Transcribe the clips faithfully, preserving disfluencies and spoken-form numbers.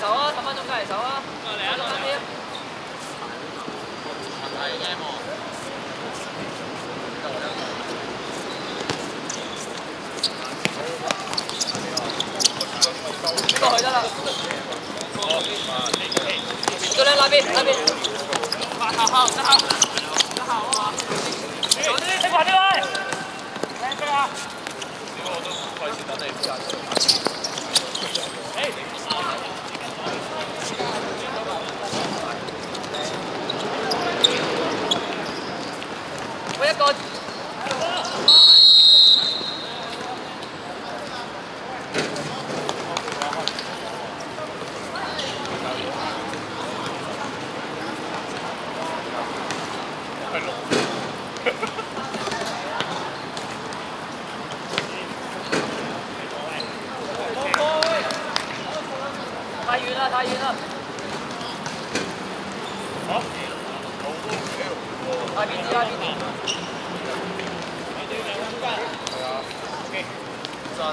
啊，十分鐘隔離手啊！嚟啊，攞啲。係 M 喎。過去得啦。過嚟那邊，那邊。好好，真好，真好啊！早啲，你快啲嚟！靚飛啊！我都費事等你唔下車。誒！我一個。太遠啦，太遠啦！好，下邊啲，下邊啲。係啊 ，OK， 真。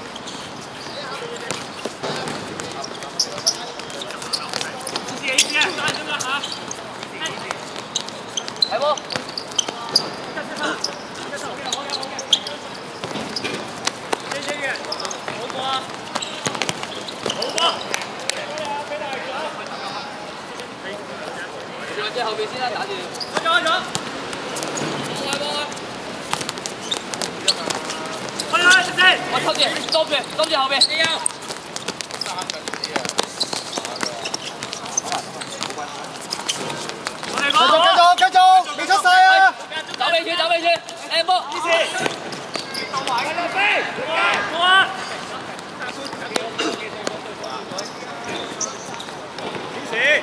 自己先，大聲啦嚇！係喎。即係後邊先啦，打住。開咗開咗。開波啊！開開食先。我偷住，多住，多住後邊。加油！三緊啲啊！我哋講。繼續繼續繼續，未出世啊！走尾處走尾處 ，M 波，支持。頭埋嘅啦，飛。過啊！支持。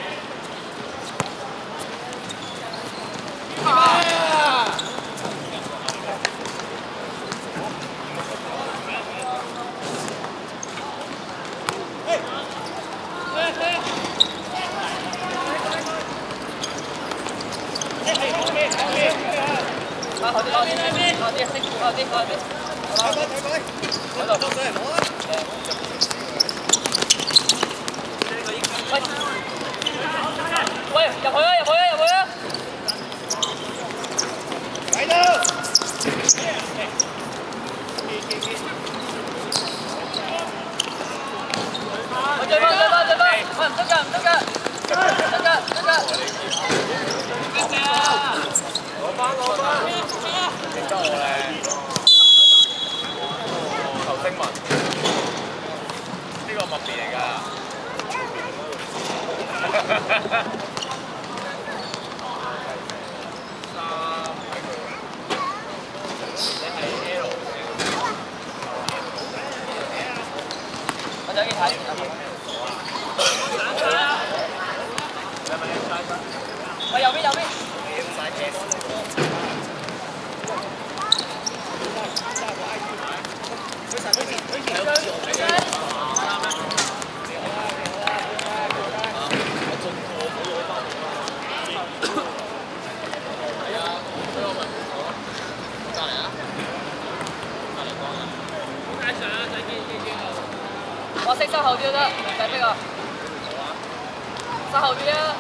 好啲，好啲，好啲，好啲，好啲，好啲。睇佢，睇佢。喺度，上嚟攞啊！喂，喂，入去啊，入去啊，入去啊！喺度。我追翻，追翻，追翻！喂，唔得㗎，唔得㗎，得㗎，得㗎。得㗎。攞翻，攞翻。認得我咧。頭星文，呢個默片嚟㗎。我走幾睇？我右邊右邊。我識收後啲都得，唔使逼啊！收後啲啊！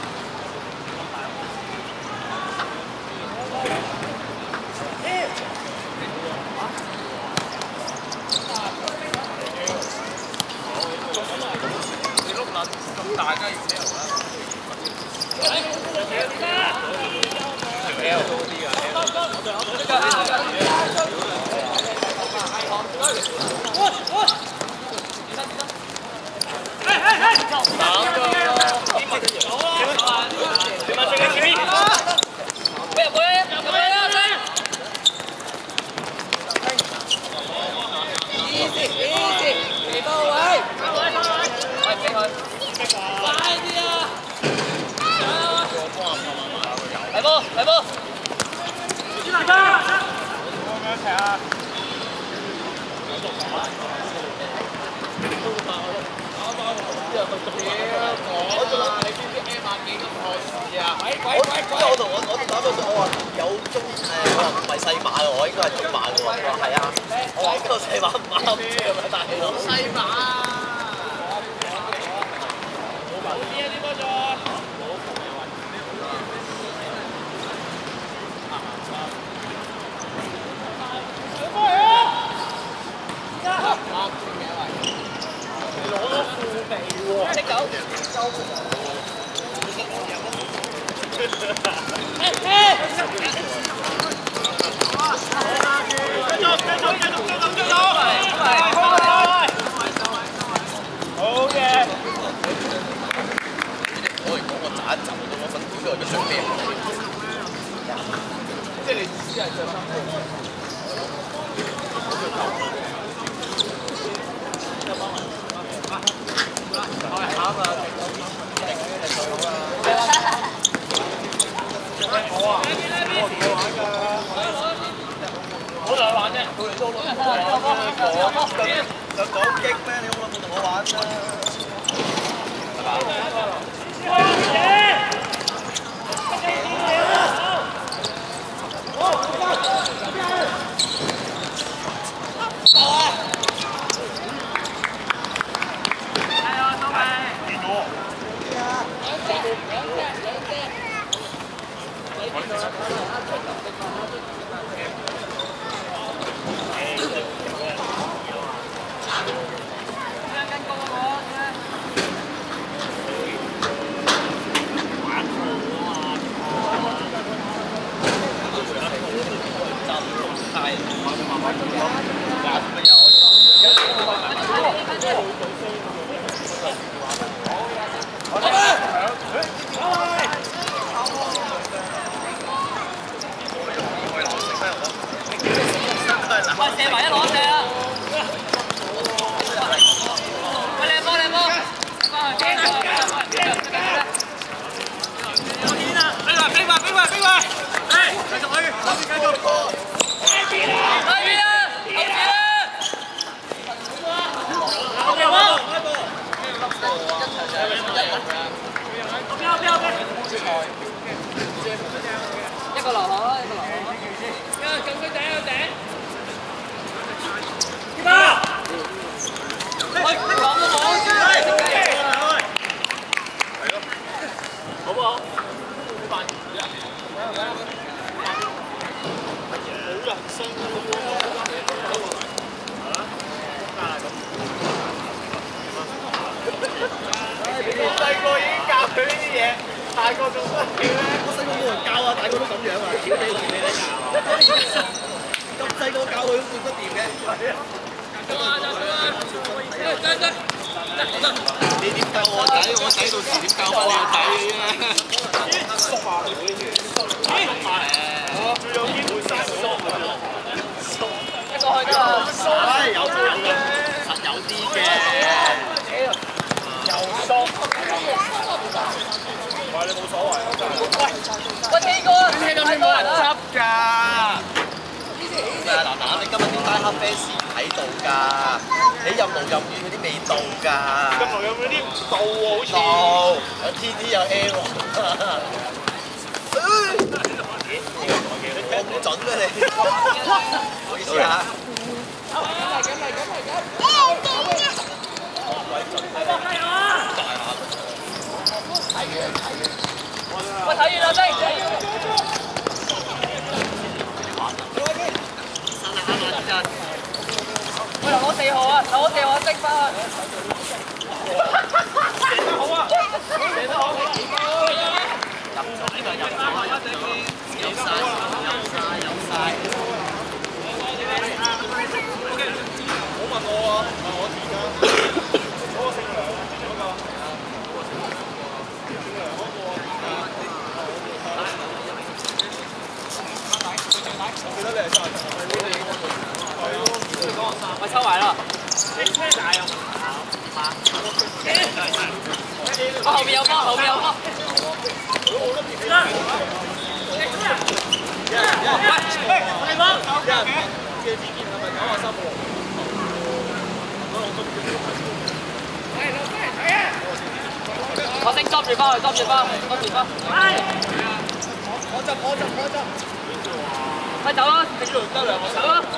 你碌撚咁大梗係要 L 啦。L 多啲啊 ！L。嚟波，嚟波！先嚟啦！咁樣踢啊！我仲話你知唔知 M 廿幾咁開始啊？我我同我我打到我話有中誒，我話唔係細碼嘅，我應該係中碼嘅喎。佢話係啊，我話呢個細碼唔啱咁樣，大佬細碼。 好耐玩啫，到嚟都攞。 想講激咩？你好耐冇同我玩啦。 喂，射埋一攞射啊！喂，靚波靚波，翻去驚啊！有天啊！飛埋飛埋飛埋飛埋！嚟，繼續去，繼續。喺邊啊？喺邊啊？後邊啊！後邊啊！後邊後邊後邊。一個流河，一個流河。一個咁佢頂，有頂。đi ba thôi bóng bóng好唔好？好人生細個已經教佢呢啲嘢，大個仲得屌咧？我細個冇人教啊，大個都咁樣啊，屌你老味你！咁細個教佢都算得掂嘅。你點教我仔？我仔到時點教翻你個仔嘅啫？縮下佢先，縮下誒，最有機會生縮啊！一個去得啊！係有啲嘅，實有啲嘅。又縮，喂你冇所謂啊！喂，喂幾個啊？幾個先冇人執㗎？嗱嗱，你今日啲大黑 fans 唔喺度㗎，你任勞任怨嗰啲未到㗎。任勞任怨嗰啲唔到喎，好似。到，有 T T 有 L 喎。你咁準啊你？唔好意思嚇。咁係咁係咁係咁。好鬼準啊！加油啊！睇嘅睇嘅。喂，睇完啦，真係。喂，留我四號啊！留我四號，升翻去。射得好啊！射得好。入咗呢個入咗，有晒有晒有晒。唔好問我啊，問我而家。嗰個姓梁嗰個。姓梁嗰個我記得你係三十。我抽埋啦！車大啊！我後面有波，後面有波。喂，我哋幫。嘅意見係咪九啊三個六？我先執住翻去，執住翻，執住翻。我執，我執，我執。快走啦！呢度得兩個手啦。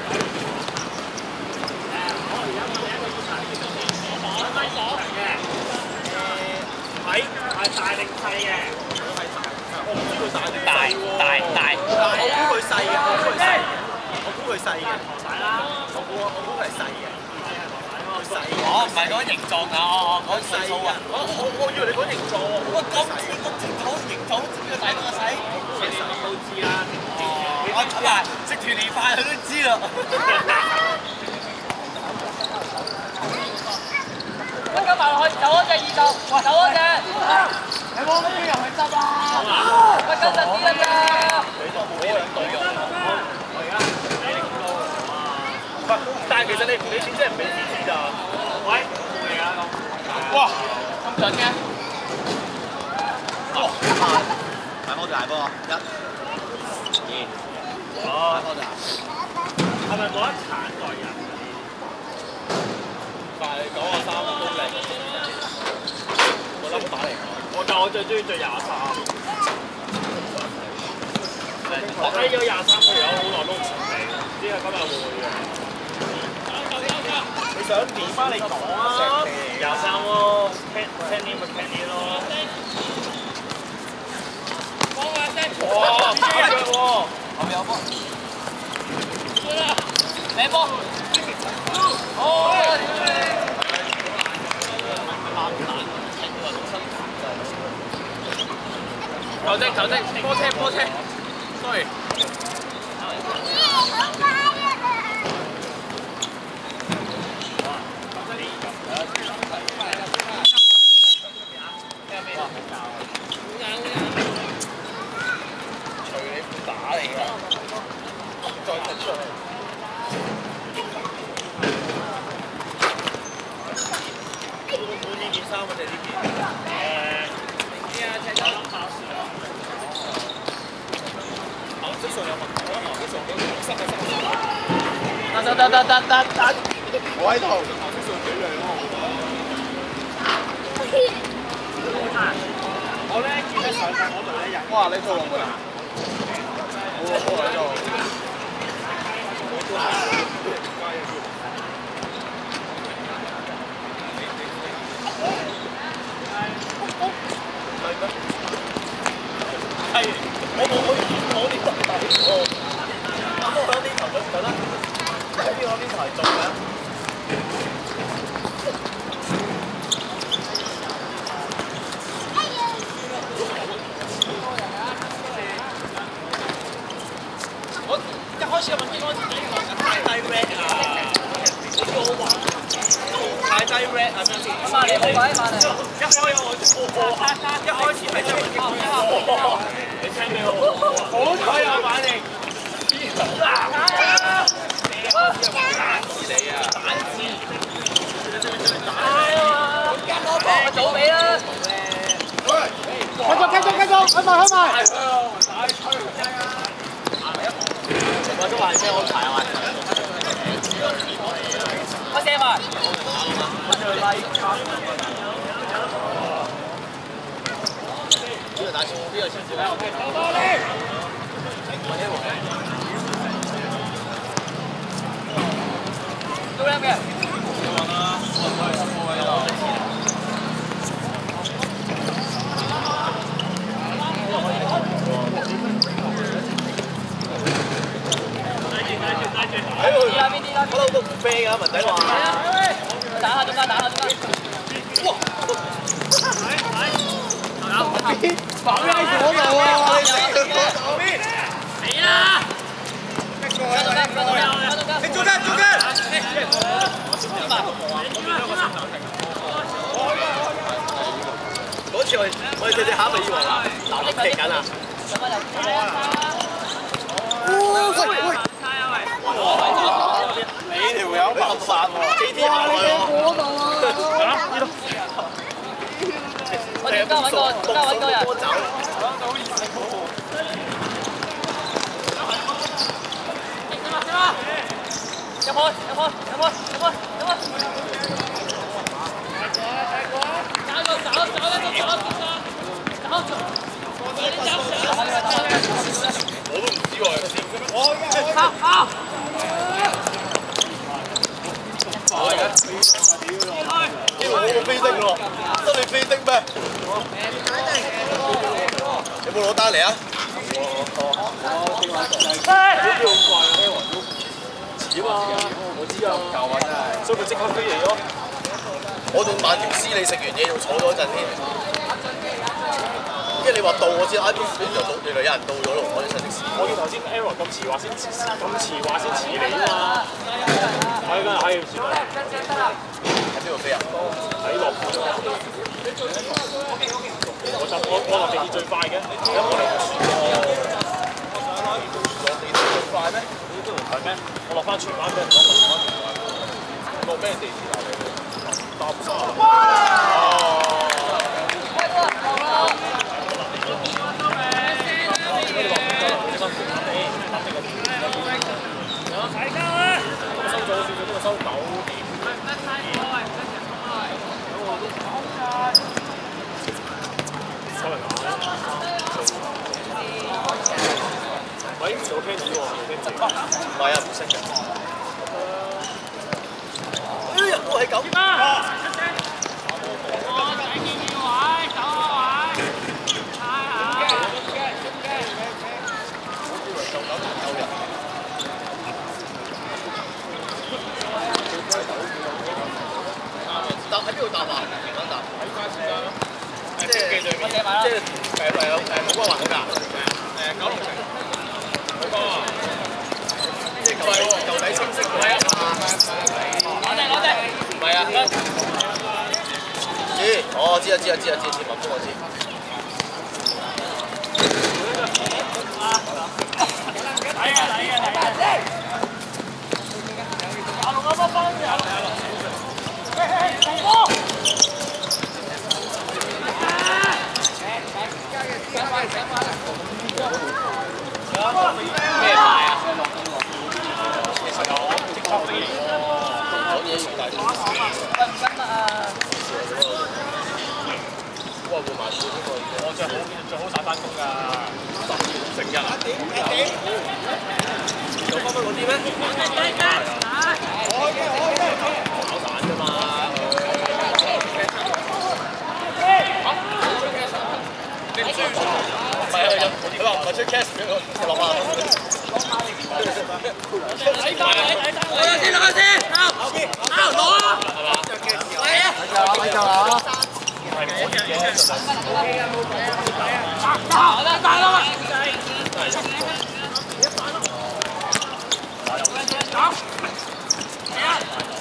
睇係大定細嘅？我唔知佢大定大大大。我估佢細嘅，我估佢細嘅，我估佢細嘅。大啦！我估我估佢係細嘅。細嘅。哦，唔係講形狀啊！哦哦，講細嘅。我我我以為你講形狀喎。我講講形狀形狀，邊個大邊個細？其實都知啦。我嗱食團年飯佢都知啦。喂，跟埋落去，走嗰隻二度，走嗰隻。你冇乜嘢入去執啊？喂，跟實啲啦咋？你都冇兩隊㗎。 你你你真係唔俾錢㗎？喂，冇嘢啊咁。哇，咁準嘅？ 哦，一萬，買摩大波，一、二，哦，摩大。 係咪冇得鏟代人？但係九啊三公里，我諗打嚟。我但我最中意着廿三。我睇咗廿三條友好耐都唔前嚟，唔知係今日會唔會嘅？你想點啊？你講啊！廿三咯，聽聽啲咪聽啲咯。哇！飛腳喎，後面有波。咩波？哦！球證球證，波車波車 ，sorry。得得得得得得！ 我喺度。 我咧見得上上嗰度咧人。 哇！你做龍門啊？我我喺度。係，我冇可以攞啲特大喎。啱啱響呢頭就就得，喺邊嗰邊台做嘅。我一開始嘅問題嗰陣時，太低 red 啊！你叫我話太低 red 係咪先？咁啊，你好鬼慢啊！一開我一開始係真係你聽俾我，好彩有反應。我早俾啦！繼續繼續繼續，開埋開埋！我都話你咩安排啊？我射埋。呢個打球，呢個前鋒。好多力！做咩嘅？嗰度都唔飛㗎，文仔話。打下中間，打下中間。哇！擺喺嗰度啊！後邊。死啦！一個喺你中間，中間。嗰次我我哋隻隻下咪以為話嗱踢緊啊！你條友白發喎，幾天下來喎？係啦，呢度。我哋而家揾個，而家揾個人。入去，入去，入去，入去，入去。打個手，手一個手，手手。我都唔知喎，我好好。呢個我個飛的喎，得你飛的咩？有冇攞單嚟啊？點啊？我知啊，教運真係，所以佢即刻飛嚟咯。我仲慢條斯理食完嘢仲坐咗一陣添。因為你話到我知，啊邊邊就到，原來有人到咗咯，我哋新的士。我見頭先 Aaron 咁遲話先，咁遲話先遲你啊嘛。係㗎，係唔遲。喺邊度飛啊？喺落盤。我就我我落地鐵最快嘅，而家我哋唔算喎。落地鐵最快咩？係咩？我落翻荃灣俾人講我荃灣最快。 個咩地鐵啊？搭沙。哦。收咗少少，都收九點。收人眼。喂，做 Candy 喎，做 Candy。唔係啊，唔識嘅。哎呀，我係咁。搭喺邊度搭啊？平安搭。喺街市啊。即係即係誒誒誒土瓜灣嗰架。誒九龍城。嗰個啊。即係舊底舊底清晰嗰個啊。攞定攞定。唔係啊。知，我知啊知啊知啊知，前文峰我知。睇啊睇啊睇啊！阿龍阿波幫住阿龍。咩牌啊？其實我即刻飛嚟喎，講嘢越大聲。喂，唔得啊！哇，換埋褲先喎，我着好着好晒翻工㗎，成日啊！有翻翻嗰啲咩？炒散㗎嘛。你唔需要唔係啊，佢話唔係出 cash 俾我落啊。睇翻睇睇睇，攞先攞先，好，好攞啊，係嘛？係啊，睇就啊，係我啲嘢，打啦打啦，走，嚟啊！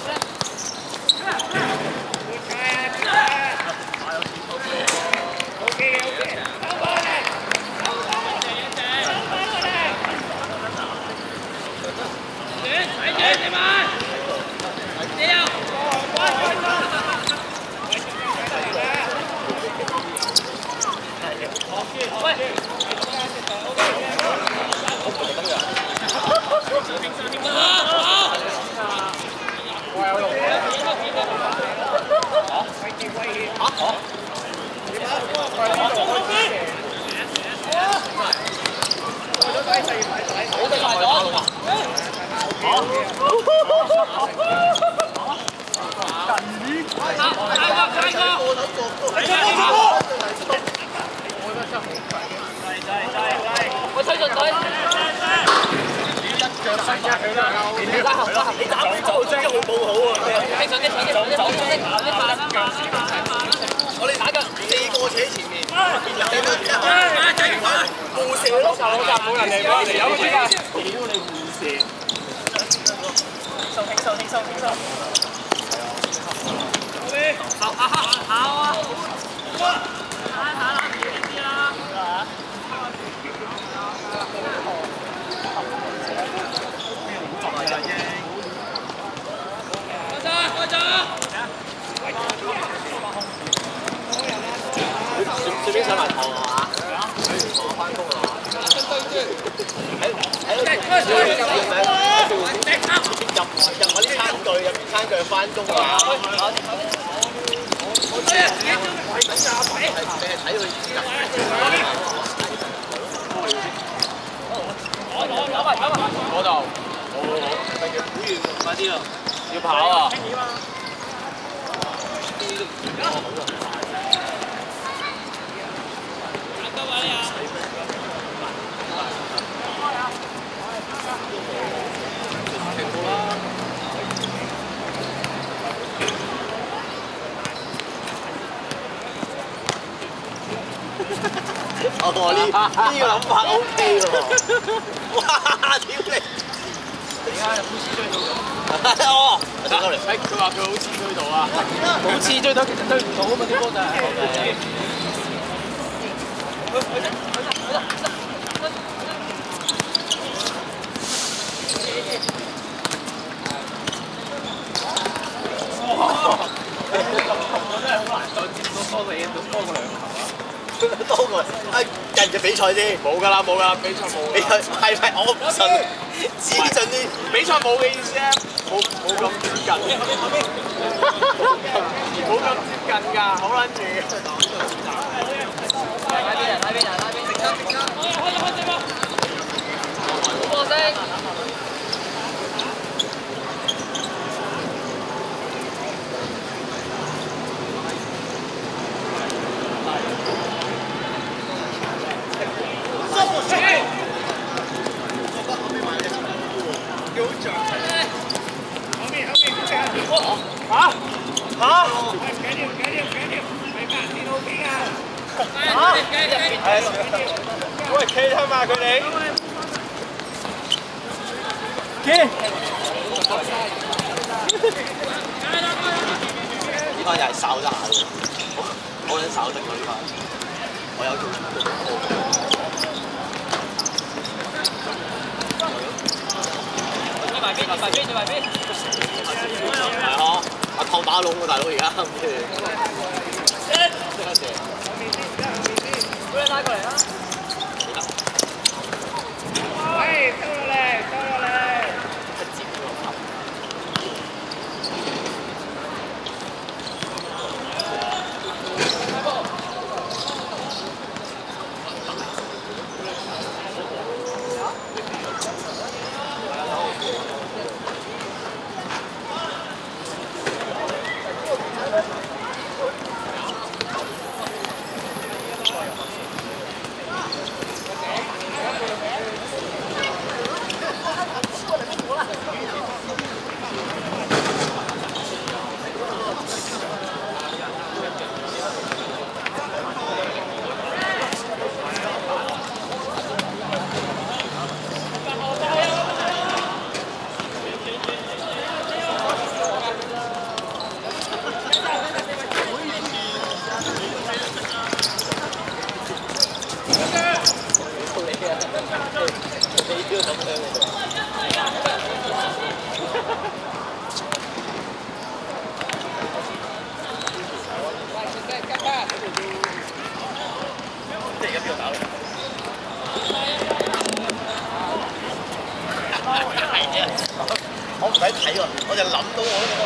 我推進隊，一腳伸一佢啦，你拉後拉後，你打邊個真係好冇好啊！你上啲上啲上啲上啲我哋打緊四個扯前面，互射咯，就就冇人嚟幫你有嘅㗎，屌你互射，輕鬆輕鬆輕鬆輕鬆，好啊好啊，打打打呢啲啦。最邊上埋堂係嘛？我翻工啊！喺喺入入入嗰啲餐具入邊餐具翻工啊！係睇佢攞攞攞埋攞埋嗰度，好好好，快啲啊！要跑啊！哦，呢呢個諗法 OK 喎！哇，屌你！而家好似追到咗。哦，打到嚟。誒，佢話佢好似追到啊！好似追到，其實追唔到啊嘛啲波就係。 過兩球啊！ 多過啊人嘅比賽先， 冇㗎啦，冇㗎啦，比賽冇。 比賽係咪我唔信？只準啲比賽冇嘅意思咧，冇冇咁接近。冇咁接近㗎，好撚住。 拉邊人，拉邊人，拉邊，即刻即刻，開開開始啦！好波聲。 嚇嚇！喂 K 啊嘛佢哋 K 呢班又係哨得下喎，我想哨得我呢班，我有做追埋邊，追埋邊，追埋邊。 係啊，阿燙馬龍喎大佬而家，即刻射。 俾你拉過嚟啦！喂，收落嚟，收落嚟！ 我唔使睇喎，我就諗到我呢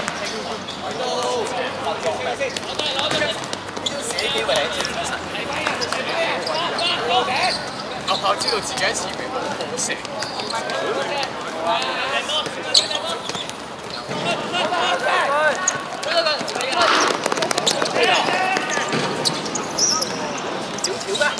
個寫機會嚟阿炮知道自己喺前面冇破射。 少少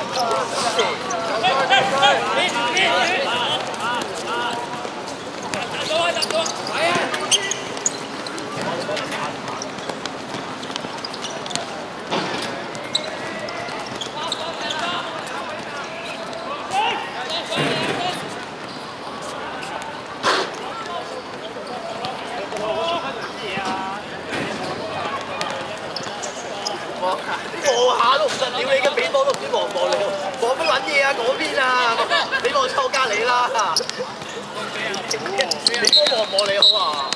望下都唔得，屌你嘅俾波都唔知望唔望你，望乜撚嘢啊嗰邊啊？俾我抽隔離啦！俾波望唔望你好啊？